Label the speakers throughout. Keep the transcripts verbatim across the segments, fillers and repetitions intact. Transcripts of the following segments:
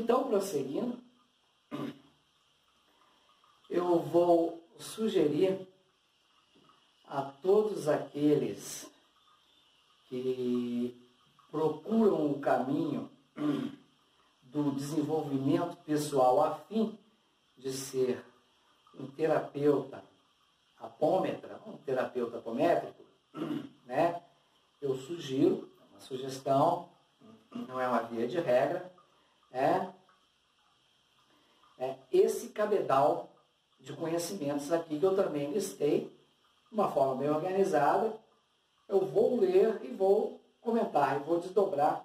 Speaker 1: Então, prosseguindo, eu vou sugerir a todos aqueles que procuram o caminho do desenvolvimento pessoal a fim de ser um terapeuta apômetra, um terapeuta apométrico, né? Eu sugiro, é uma sugestão, não é uma via de regra, é, é esse cabedal de conhecimentos aqui que eu também listei, de uma forma bem organizada. Eu vou ler e vou comentar, e vou desdobrar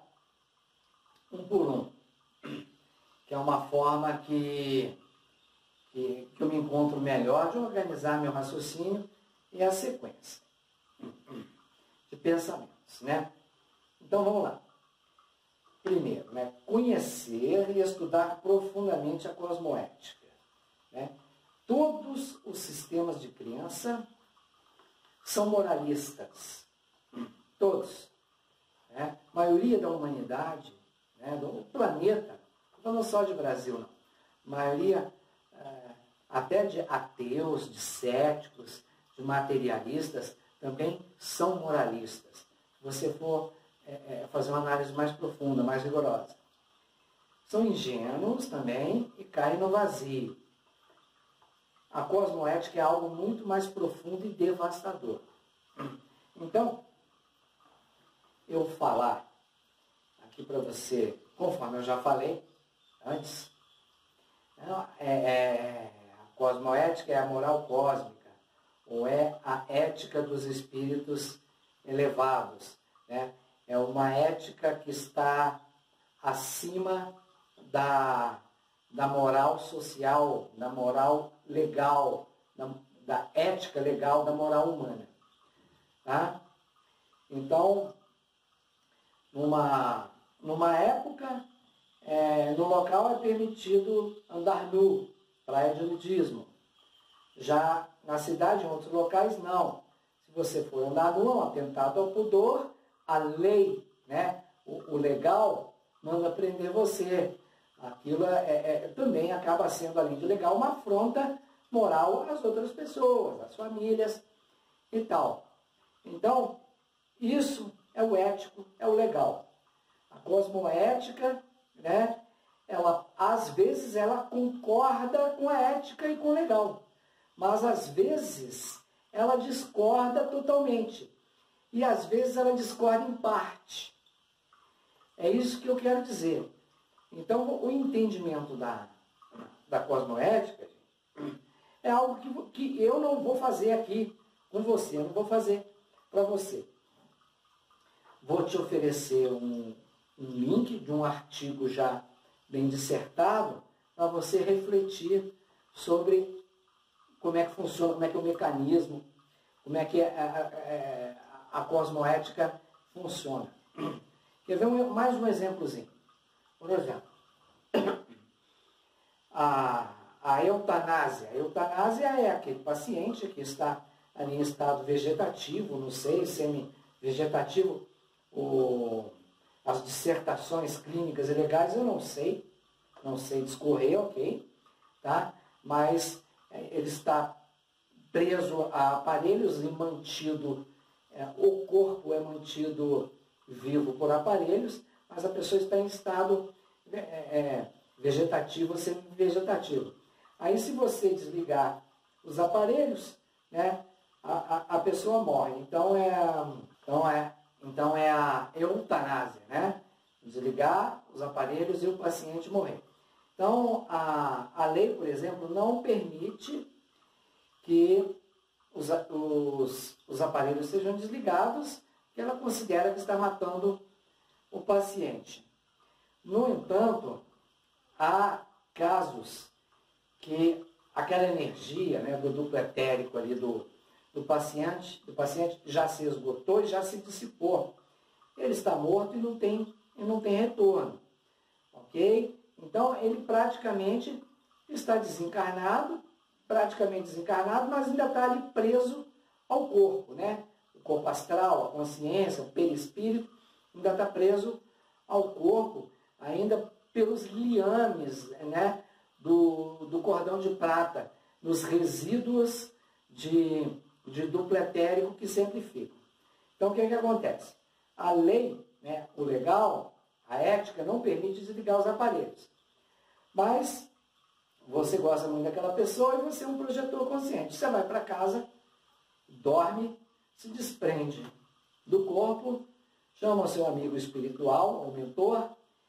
Speaker 1: um por um, que é uma forma que, que, que eu me encontro melhor de organizar meu raciocínio e a sequência de pensamentos, né? Então vamos lá. Primeiro, né, conhecer e estudar profundamente a cosmoética, né? Todos os sistemas de crença são moralistas, todos, né? A maioria da humanidade, né, do planeta, não só de Brasil, não, a maioria é, até de ateus, de céticos, de materialistas, também são moralistas. Se você for é, é, fazer uma análise mais profunda, mais rigorosa. São ingênuos também e caem no vazio. A cosmoética é algo muito mais profundo e devastador. Então, eu falar aqui para você, conforme eu já falei antes, é, é, a cosmoética é a moral cósmica, ou é a ética dos espíritos elevados, né? É uma ética que está acima da, da moral social, da moral legal, da, da ética legal, da moral humana. Tá? Então, numa, numa época, é, no local é permitido andar nu, praia de nudismo. Já na cidade, em outros locais, não. Se você for andar nu, é um atentado ao pudor, a lei, né, o, o legal, manda prender você. Aquilo é, é, também acaba sendo, além de legal, uma afronta moral às outras pessoas, às famílias e tal. Então, isso é o ético, é o legal. A cosmoética, né, ela, às vezes, ela concorda com a ética e com o legal. Mas, às vezes, ela discorda totalmente. E, às vezes, ela discorda em parte. É isso que eu quero dizer. Então, o entendimento da, da cosmoética é algo que, que eu não vou fazer aqui com você, eu não vou fazer para você. Vou te oferecer um, um link de um artigo já bem dissertado para você refletir sobre como é que funciona, como é que é o mecanismo, como é que a, a, a, a cosmoética funciona. Quer ver um, mais um exemplozinho? Por exemplo, a, a eutanásia. A eutanásia é aquele paciente que está ali em estado vegetativo, não sei, semi-vegetativo, o, as dissertações clínicas e legais eu não sei, não sei discorrer, ok, tá? Mas é, ele está preso a aparelhos e mantido, é, o corpo é mantido vivo por aparelhos, mas a pessoa está em estado é, é, vegetativo ou semi-vegetativo. Aí, se você desligar os aparelhos, né, a, a, a pessoa morre. Então é, então, é, então é a eutanásia, né? Desligar os aparelhos e o paciente morrer. Então, a, a lei, por exemplo, não permite que os, os, os aparelhos sejam desligados, que ela considera que está matando o paciente. No entanto, há casos que aquela energia, né, do duplo etérico ali do, do, paciente, do paciente já se esgotou e já se dissipou. Ele está morto e não tem, e não tem retorno. Ok? Então, ele praticamente está desencarnado, praticamente desencarnado, mas ainda está ali preso ao corpo, né? O corpo astral, a consciência, o perispírito, ainda está preso ao corpo, ainda pelos liames, né, do, do cordão de prata, nos resíduos de, de duplo etérico que sempre ficam. Então, o que é que acontece? A lei, né, o legal, a ética, não permite desligar os aparelhos. Mas você gosta muito daquela pessoa e você é um projetor consciente. Você vai para casa, dorme, se desprende do corpo, chama o seu amigo espiritual, ou mentor,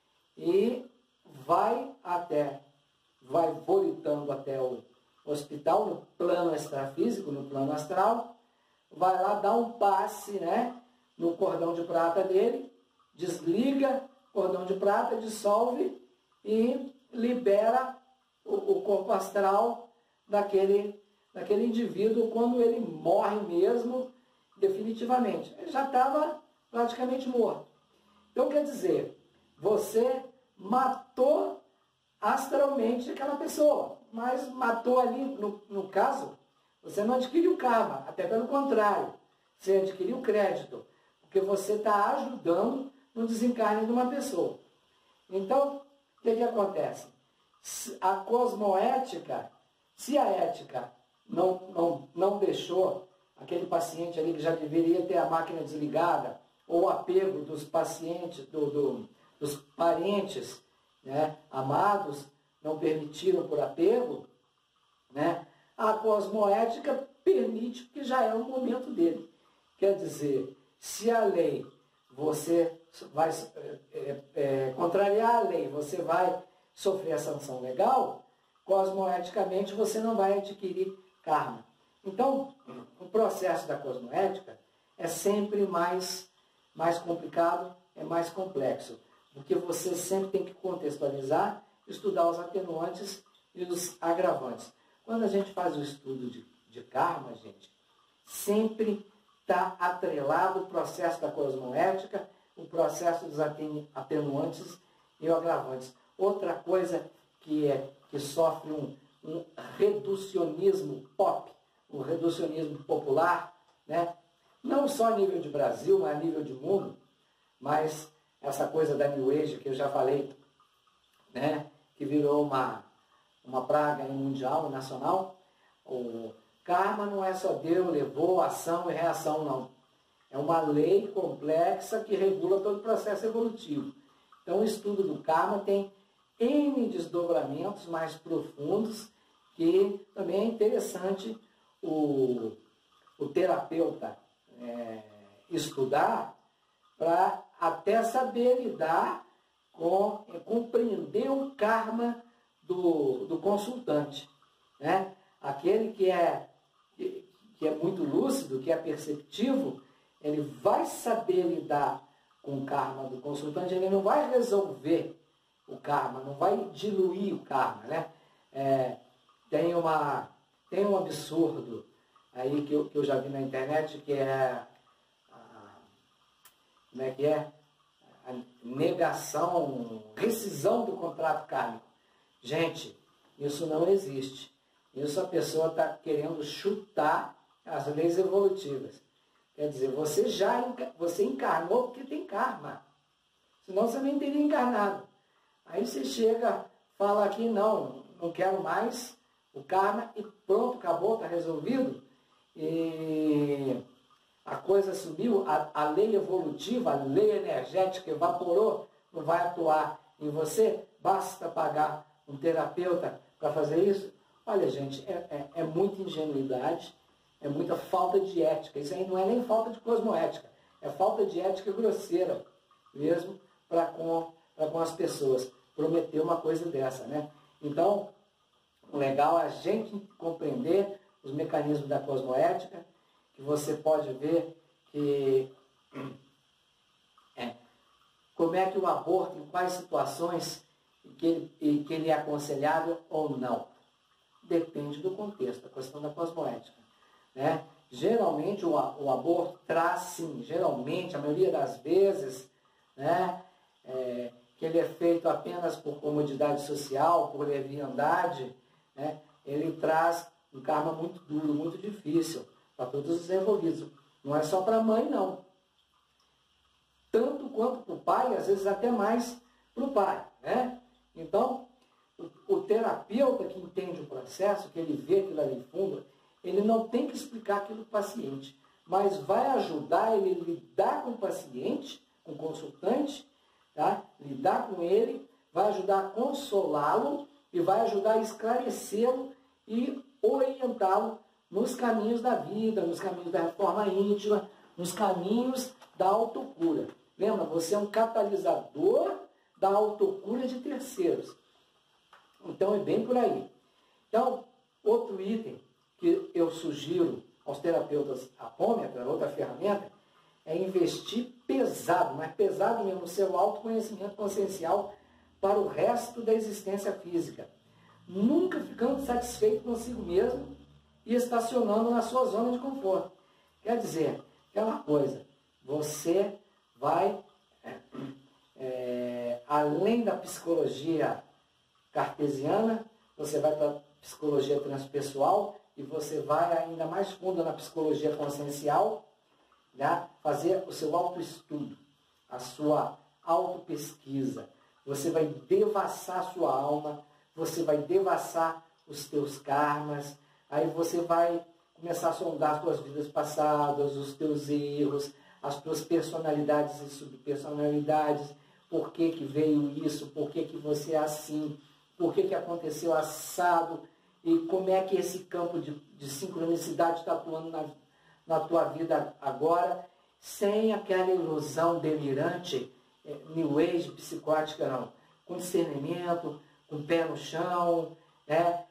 Speaker 1: e vai até, vai volitando até o hospital, no plano extrafísico, no plano astral, vai lá dar um passe, né, no cordão de prata dele, desliga o cordão de prata, dissolve e libera o, o corpo astral daquele, daquele indivíduo quando ele morre mesmo, definitivamente. Ele já estava praticamente morto. Então, quer dizer, você matou astralmente aquela pessoa, mas matou ali, no, no caso, você não adquiriu karma, até pelo contrário, você adquiriu crédito, porque você está ajudando no desencarne de uma pessoa. Então, o que, que acontece? A cosmoética, se a ética não, não, não deixou aquele paciente ali que já deveria ter a máquina desligada, ou o apego dos pacientes, do, do, dos parentes, né, amados, não permitiram por apego, né, a cosmoética permite, porque já é o momento dele. Quer dizer, se a lei, você vai é, é, contrariar a lei, você vai sofrer a sanção legal, cosmoeticamente você não vai adquirir karma. Então, o processo da cosmoética é sempre mais, mais complicado, é mais complexo, porque você sempre tem que contextualizar, estudar os atenuantes e os agravantes. Quando a gente faz o estudo de, de karma, gente, sempre está atrelado o processo da cosmoética, o processo dos atenuantes e os agravantes. Outra coisa que, é, que sofre um, um reducionismo pop, um reducionismo popular, né? Não só a nível de Brasil, mas a nível de mundo, mas essa coisa da New Age que eu já falei, né? Que virou uma, uma praga mundial, nacional. O karma não é só Deus, levou, ação e reação, não. É uma lei complexa que regula todo o processo evolutivo. Então, o estudo do karma tem N desdobramentos mais profundos que também é interessante o, o terapeuta é, estudar para até saber lidar com, é, compreender o karma do, do consultante, né? Aquele que é, que, que é muito lúcido, que é perceptivo, ele vai saber lidar com o karma do consultante, ele não vai resolver o karma, não vai diluir o karma, né? É, tem, uma, tem um absurdo aí que eu, que eu já vi na internet, que é a, como é que é? A negação, rescisão do contrato kármico. Gente, isso não existe. Isso a pessoa está querendo chutar as leis evolutivas. Quer dizer, você já você encarnou porque tem karma. Senão você nem teria encarnado. Aí você chega, fala aqui, não, não quero mais o karma e pronto, acabou, está resolvido. E a coisa subiu, a, a lei evolutiva, a lei energética evaporou, não vai atuar em você, basta pagar um terapeuta para fazer isso. Olha, gente, é, é, é muita ingenuidade, é muita falta de ética. Isso aí não é nem falta de cosmoética, é falta de ética grosseira mesmo para com, para com as pessoas. Prometer uma coisa dessa, né? Então, o legal é a gente compreender os mecanismos da cosmoética, que você pode ver que é, como é que o aborto, em quais situações que ele, e que ele é aconselhável ou não. Depende do contexto, a questão da cosmoética, né? Geralmente o, o aborto traz sim, geralmente, a maioria das vezes, né, é, que ele é feito apenas por comodidade social, por leviandade, né, ele traz um karma muito duro, muito difícil para todos os envolvidos. Não é só para a mãe, não. Tanto quanto para o pai, às vezes até mais para o pai, né? Então, o, o terapeuta que entende o processo, que ele vê aquilo ali fundo, ele não tem que explicar aquilo para o paciente, mas vai ajudar ele a lidar com o paciente, com o consultante, tá? Lidar com ele, vai ajudar a consolá-lo e vai ajudar a esclarecê-lo e orientá-lo nos caminhos da vida, nos caminhos da reforma íntima, nos caminhos da autocura. Lembra, você é um catalisador da autocura de terceiros. Então é bem por aí. Então, outro item que eu sugiro aos terapeutas apômetra, outra ferramenta, é investir pesado, mas pesado mesmo, no seu autoconhecimento consciencial para o resto da existência física. Nunca ficando satisfeito consigo mesmo e estacionando na sua zona de conforto. Quer dizer, aquela coisa, você vai, é, é, além da psicologia cartesiana, você vai para a psicologia transpessoal e você vai ainda mais fundo na psicologia consciencial, né? Fazer o seu autoestudo, a sua autopesquisa. Você vai devassar a sua alma, você vai devassar os teus karmas, aí você vai começar a sondar as tuas vidas passadas, os teus erros, as tuas personalidades e subpersonalidades, por que que veio isso, por que que você é assim, por que que aconteceu assado, e como é que esse campo de, de sincronicidade está atuando na, na tua vida agora, sem aquela ilusão delirante, é, new age, psicótica, não. Com discernimento, com o pé no chão, né?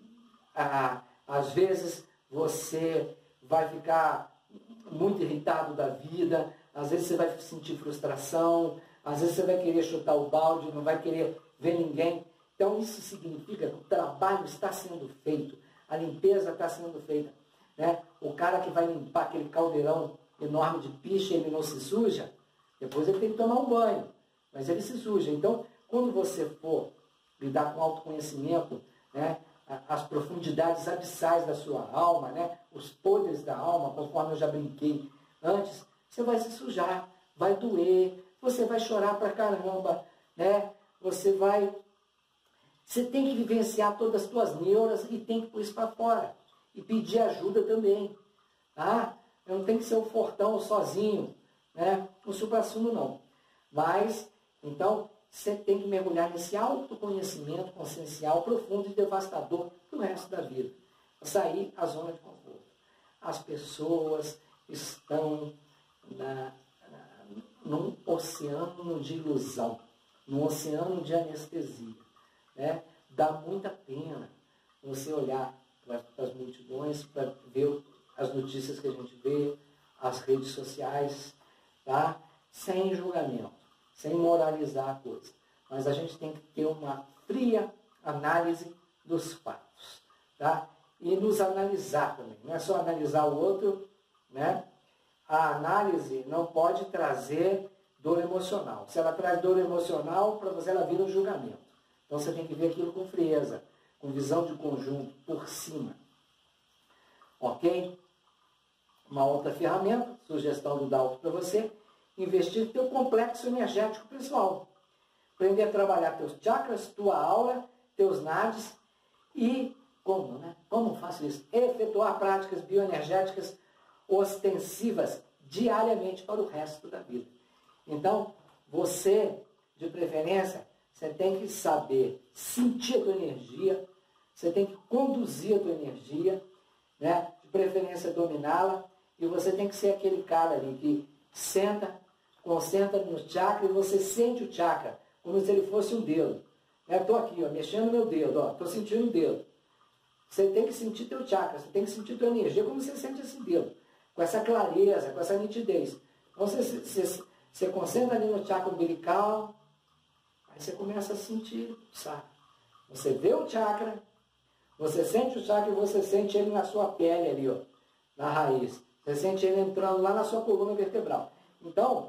Speaker 1: Ah, às vezes você vai ficar muito irritado da vida, às vezes você vai sentir frustração, às vezes você vai querer chutar o balde, não vai querer ver ninguém. Então isso significa que o trabalho está sendo feito, a limpeza está sendo feita, né? O cara que vai limpar aquele caldeirão enorme de piche, ele não se suja, depois ele tem que tomar um banho, mas ele se suja. Então, quando você for lidar com autoconhecimento, né, as profundidades abissais da sua alma, né, os poderes da alma, conforme eu já brinquei antes, você vai se sujar, vai doer, você vai chorar pra caramba, né? Você vai... Você tem que vivenciar todas as suas neuras e tem que pôr isso para fora. E pedir ajuda também. Tá? Eu não tenho que ser um fortão sozinho, né? O supra-sumo não. Mas, então, você tem que mergulhar nesse autoconhecimento consciencial profundo e devastador do resto da vida. Sair da zona de conforto. As pessoas estão na, na, num oceano de ilusão, num oceano de anestesia. Né? Dá muita pena você olhar para as multidões, para ver as notícias que a gente vê, as redes sociais, tá? Sem julgamento, sem moralizar a coisa. Mas a gente tem que ter uma fria análise dos fatos, tá? E nos analisar também. Não é só analisar o outro, né? A análise não pode trazer dor emocional. Se ela traz dor emocional, para você ela vira um julgamento. Então você tem que ver aquilo com frieza, com visão de conjunto, por cima. Ok? Uma outra ferramenta, sugestão do Dalton para você, investir no teu complexo energético pessoal. Aprender a trabalhar teus chakras, tua aura, teus nadis e, como, né? Como faço isso? Efetuar práticas bioenergéticas ostensivas diariamente para o resto da vida. Então, você, de preferência, você tem que saber sentir a tua energia, você tem que conduzir a tua energia, né? De preferência dominá-la, e você tem que ser aquele cara ali que senta, concentra no chakra e você sente o chakra, como se ele fosse um dedo. Estou aqui, ó, mexendo meu dedo, estou sentindo o dedo. Você tem que sentir teu chakra, você tem que sentir tua energia, como você sente esse dedo, com essa clareza, com essa nitidez. Então você, você, você concentra ali no chakra umbilical. Aí você começa a sentir o chakra. Você vê o chakra, você sente o chakra e você sente ele na sua pele ali, ó, na raiz. Você sente ele entrando lá na sua coluna vertebral. Então,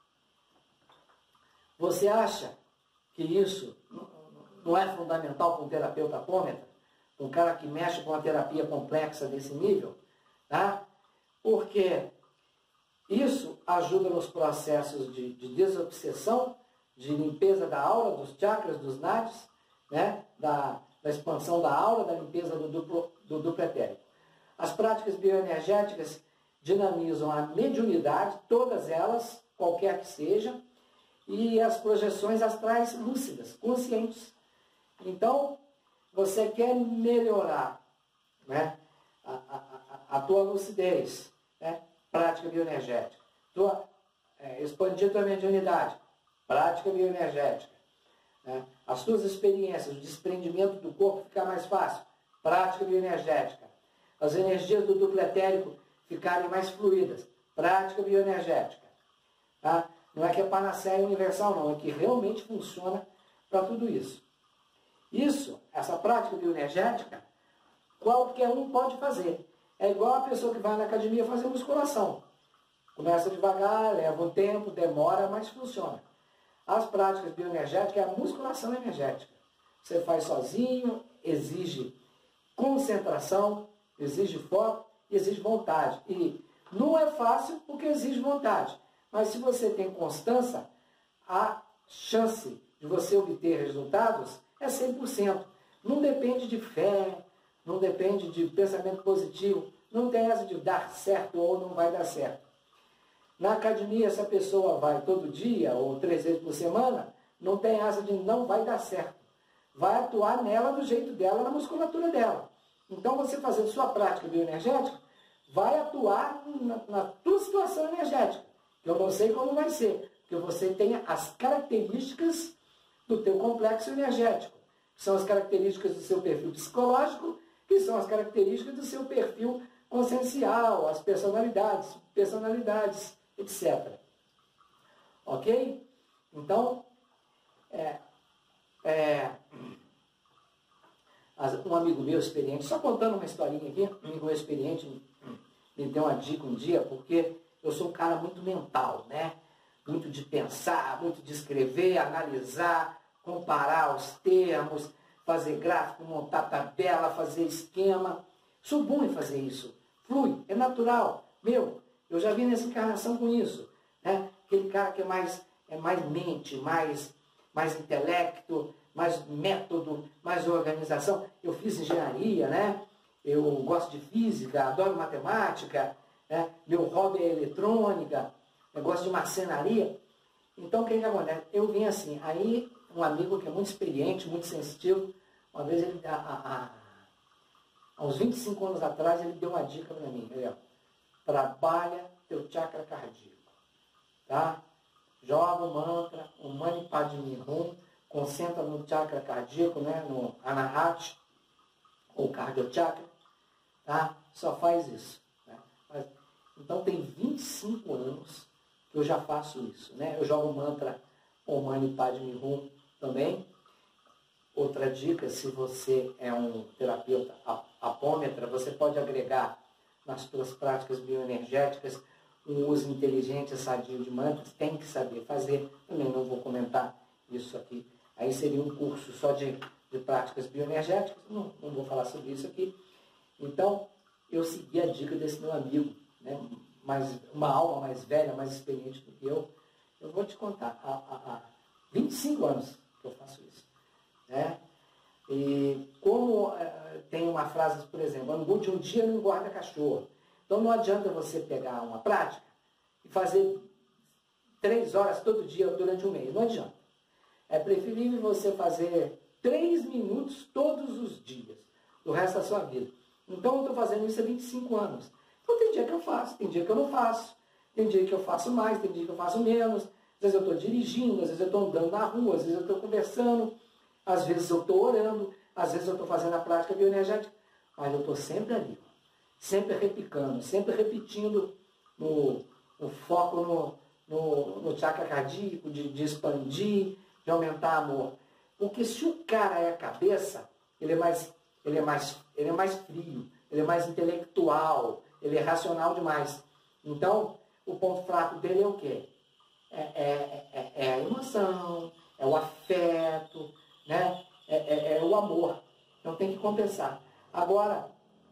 Speaker 1: você acha que isso não é fundamental para um terapeuta apômetra? Um cara que mexe com a terapia complexa desse nível? Tá? Porque isso ajuda nos processos de, de desobsessão, de limpeza da aura, dos chakras, dos nadis, né? da, da expansão da aura, da limpeza do duplo, do duplo etérico. As práticas bioenergéticas dinamizam a mediunidade, todas elas, qualquer que seja, e as projeções astrais lúcidas, conscientes. Então, você quer melhorar, né, a, a, a tua lucidez, né, prática bioenergética. Tua, é, expandir a tua mediunidade, prática bioenergética. Né, as tuas experiências, o desprendimento do corpo ficar mais fácil, prática bioenergética. As energias do duplo etérico ficarem mais fluídas, prática bioenergética. Tá? Não é que é panaceia universal, não, é que realmente funciona para tudo isso. Isso, essa prática bioenergética, qualquer um pode fazer. É igual a pessoa que vai na academia fazer musculação. Começa devagar, leva um tempo, demora, mas funciona. As práticas bioenergéticas é a musculação energética. Você faz sozinho, exige concentração, exige foco, exige vontade. E não é fácil porque exige vontade. Mas se você tem constância, a chance de você obter resultados é cem por cento. Não depende de fé, não depende de pensamento positivo, não tem essa de dar certo ou não vai dar certo. Na academia, se a pessoa vai todo dia ou três vezes por semana, não tem essa de não vai dar certo. Vai atuar nela do jeito dela, na musculatura dela. Então, você fazendo sua prática bioenergética, vai atuar na, na tua situação energética. Que eu não sei como vai ser, porque você tem as características do teu complexo energético, que são as características do seu perfil psicológico, que são as características do seu perfil consciencial, as personalidades, personalidades, etcétera. Ok? Então, é, é, um amigo meu experiente, só contando uma historinha aqui, um amigo meu experiente me deu uma dica um dia, porque eu sou um cara muito mental, né? Muito de pensar, muito de escrever, analisar, comparar os termos, fazer gráfico, montar tabela, fazer esquema. Sou bom em fazer isso. Flui, é natural. Meu, eu já vi nessa encarnação com isso. Né? Aquele cara que é mais, é mais mente, mais, mais intelecto, mais método, mais organização. Eu fiz engenharia, né? Eu gosto de física, adoro matemática, né? Meu hobby é eletrônica, eu gosto de marcenaria. Então, o que que acontece? Eu vim assim, aí um amigo que é muito experiente, muito sensitivo, uma vez, ele, a, a, a, há uns vinte e cinco anos atrás, ele deu uma dica para mim. Ele, ó, trabalha teu chakra cardíaco. Tá? Joga o mantra, o Mani Padme Hum, concentra no chakra cardíaco, né, no Anahata, ou cardiochakra, tá? Só faz isso. Né? Mas, então tem vinte e cinco anos que eu já faço isso. Né? Eu jogo o mantra o Mani Padme Hum também. Outra dica, se você é um terapeuta apômetra, você pode agregar nas suas práticas bioenergéticas um uso inteligente e sadio de mantras. Tem que saber fazer. Também não vou comentar isso aqui. Aí seria um curso só de, de práticas bioenergéticas. Não, não vou falar sobre isso aqui. Então, eu segui a dica desse meu amigo, né? Mais, uma alma mais velha, mais experiente do que eu. Eu vou te contar. Há, há, há vinte e cinco anos que eu faço isso. Né? E como é, tem uma frase, por exemplo, angu de um dia não engorda cachorro. Então não adianta você pegar uma prática e fazer três horas todo dia durante um mês. Não adianta. É preferível você fazer três minutos todos os dias, do resto da sua vida. Então eu estou fazendo isso há vinte e cinco anos. Então tem dia que eu faço, tem dia que eu não faço, tem dia que eu faço mais, tem dia que eu faço menos. Às vezes eu estou dirigindo, às vezes eu estou andando na rua, às vezes eu estou conversando, às vezes eu estou orando, às vezes eu estou fazendo a prática bioenergética, mas eu estou sempre ali, sempre repicando, sempre repetindo no, no foco no, no, no chakra cardíaco, de, de expandir, de aumentar amor. Porque se o cara é a cabeça, ele é mais, ele é mais, ele é mais frio, ele é mais intelectual, ele é racional demais. Então, o ponto fraco dele é o quê? É, é, é, é a emoção, é o afeto, né? é, é, é o amor. Então tem que compensar. Agora,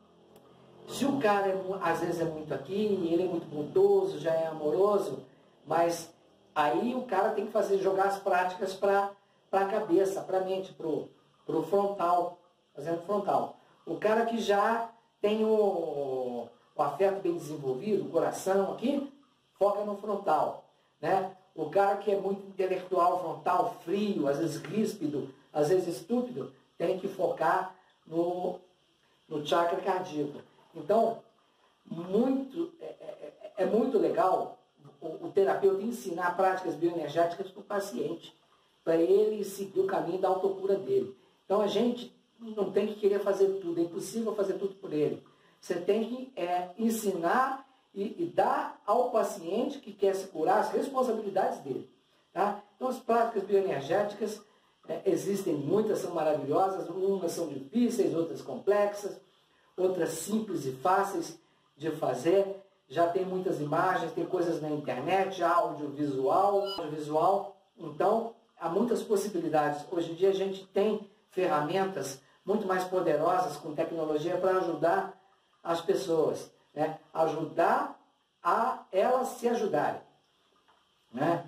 Speaker 1: se o cara é, às vezes é muito aqui, ele é muito bondoso, já é amoroso, mas Aí o cara tem que fazer, jogar as práticas para a cabeça, para a mente, para o frontal, fazendo frontal. O cara que já tem o, o afeto bem desenvolvido, o coração aqui, foca no frontal, né? O cara que é muito intelectual, frontal, frio, às vezes ríspido, às vezes estúpido, tem que focar no, no chakra cardíaco. Então, muito, é, é, é muito legal o, o terapeuta ensinar práticas bioenergéticas para o paciente, para ele seguir o caminho da autocura dele. Então, a gente não tem que querer fazer tudo, é impossível fazer tudo por ele. Você tem que é, ensinar e, e dar ao paciente que quer se curar as responsabilidades dele. Tá? Então, as práticas bioenergéticas é, existem muitas, são maravilhosas, umas são difíceis, outras complexas, outras simples e fáceis de fazer. Já tem muitas imagens, tem coisas na internet, audiovisual, audiovisual. Então, há muitas possibilidades. Hoje em dia a gente tem ferramentas muito mais poderosas com tecnologia para ajudar as pessoas, né? Ajudar a elas se ajudarem, né?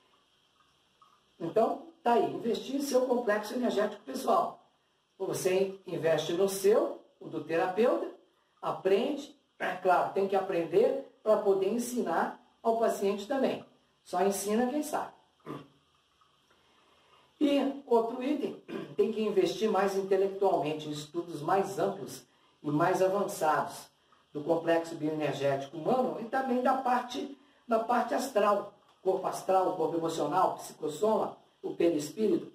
Speaker 1: Então, tá aí, investir em seu complexo energético pessoal. Você investe no seu, o do terapeuta, aprende, é claro, tem que aprender para poder ensinar ao paciente também. Só ensina quem sabe. E outro item, tem que investir mais intelectualmente em estudos mais amplos e mais avançados do complexo bioenergético humano e também da parte, da parte astral, corpo astral, corpo emocional, psicossoma, o perispírito.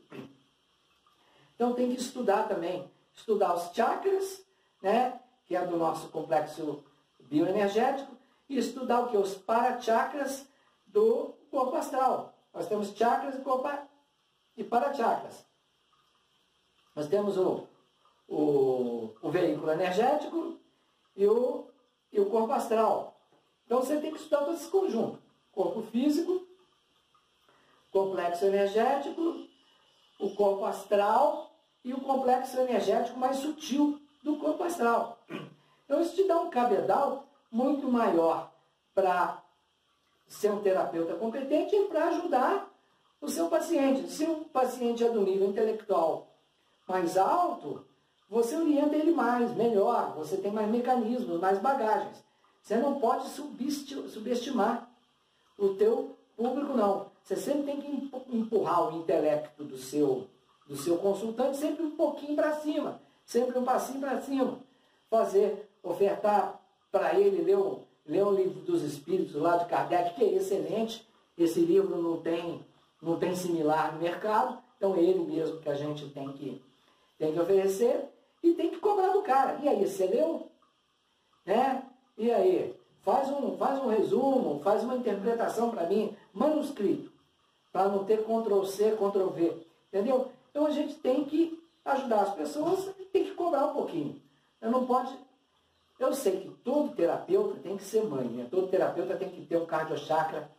Speaker 1: Então tem que estudar também, estudar os chakras, né, que é do nosso complexo bioenergético, e estudar o que? Os parachakras do corpo astral. Nós temos chakras e corpo e parachakras. Nós temos o, o, o veículo energético e o, e o corpo astral. Então você tem que estudar todo esse conjunto. Corpo físico, complexo energético, o corpo astral e o complexo energético mais sutil do corpo astral. Então isso te dá um cabedal muito maior para ser um terapeuta competente e para ajudar o seu paciente. Se o paciente é do nível intelectual mais alto, você orienta ele mais, melhor, você tem mais mecanismos, mais bagagens. Você não pode subestimar o teu público, não. Você sempre tem que empurrar o intelecto do seu, do seu consultante sempre um pouquinho para cima, sempre um passinho para cima. Fazer, ofertar para ele, ler o, ler o livro dos Espíritos lá de Kardec, que é excelente. Esse livro não tem... não tem similar no mercado, então é ele mesmo que a gente tem que, tem que oferecer e tem que cobrar do cara. E aí, você leu? Né? E aí? Faz um, faz um resumo, faz uma interpretação para mim, manuscrito, para não ter control C, control V. Entendeu? Então a gente tem que ajudar as pessoas e tem que cobrar um pouquinho. Eu não pode... Eu sei que todo terapeuta tem que ser mãe, né? Todo terapeuta tem que ter um cardiochakra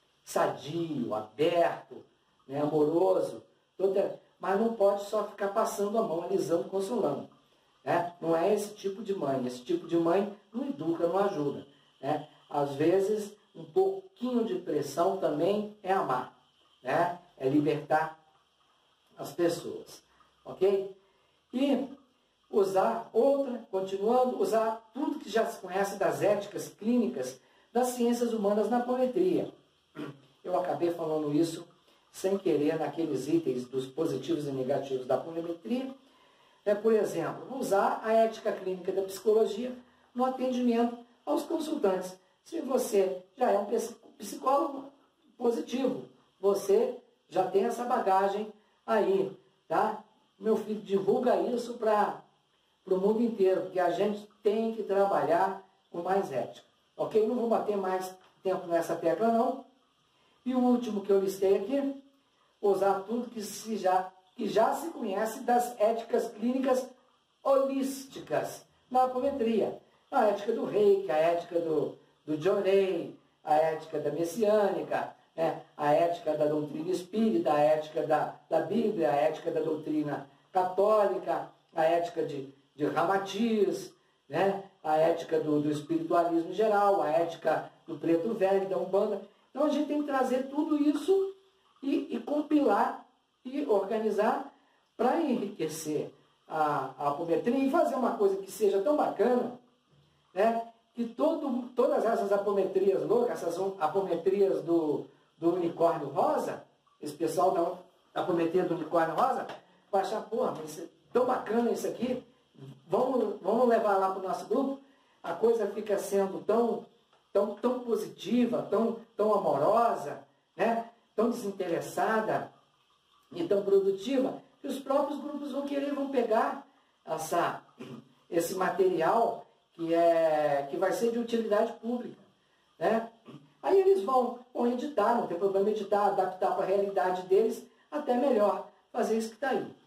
Speaker 1: sadio, aberto, né, amoroso, toda, mas não pode só ficar passando a mão, alisando, consolando. Né? Não é esse tipo de mãe. Esse tipo de mãe não educa, não ajuda. Né? Às vezes, um pouquinho de pressão também é amar. Né? É libertar as pessoas. Ok? E usar outra, continuando, usar tudo que já se conhece das éticas clínicas das ciências humanas na apometria. Eu acabei falando isso sem querer naqueles itens dos positivos e negativos da apometria. É, por exemplo, usar a ética clínica da psicologia no atendimento aos consultantes. Se você já é um psicólogo positivo, você já tem essa bagagem aí, tá? Meu filho, divulga isso para o mundo inteiro, porque a gente tem que trabalhar com mais ética. Ok? Não vou bater mais tempo nessa tecla, não. E o último que eu listei aqui, usar tudo que, se já, que já se conhece das éticas clínicas holísticas na apometria. A ética do Reiki, a ética do, do Jorei, a ética da messiânica, né? A ética da doutrina espírita, a ética da, da Bíblia, a ética da doutrina católica, a ética de, de Ramatiz, né? A ética do, do espiritualismo geral, a ética do preto velho, da Umbanda. Então a gente tem que trazer tudo isso e, e compilar e organizar para enriquecer a, a apometria e fazer uma coisa que seja tão bacana, né, que todo, todas essas apometrias loucas, essas apometrias do, do unicórnio rosa, esse pessoal da apometria do unicórnio rosa, vai achar, porra, mas é tão bacana isso aqui, vamos, vamos levar lá para o nosso grupo, a coisa fica sendo tão, tão, tão positiva, tão, tão amorosa, né, tão desinteressada e tão produtiva, que os próprios grupos vão querer, vão pegar essa, esse material que, é, que vai ser de utilidade pública, né? Aí eles vão, vão editar, não tem problema editar, adaptar para a realidade deles, até melhor fazer isso que está aí.